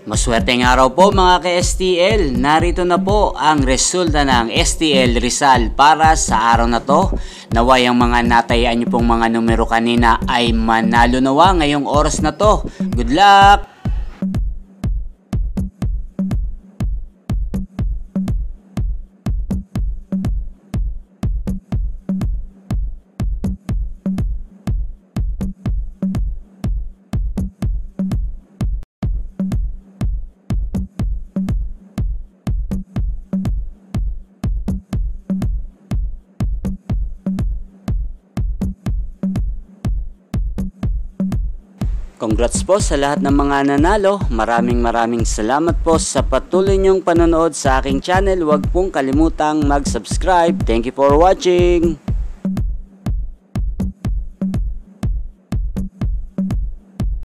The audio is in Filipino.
Maswerteng araw po mga ka-STL. Narito na po ang resulta ng STL Rizal para sa araw na to. Naway ang mga natayaan nyo pong mga numero kanina ay manalo nawa ngayong oras na to. Good luck! Congrats po sa lahat ng mga nanalo. Maraming salamat po sa patuloy niyong panonood sa aking channel. Huwag pong kalimutang mag-subscribe. Thank you for watching.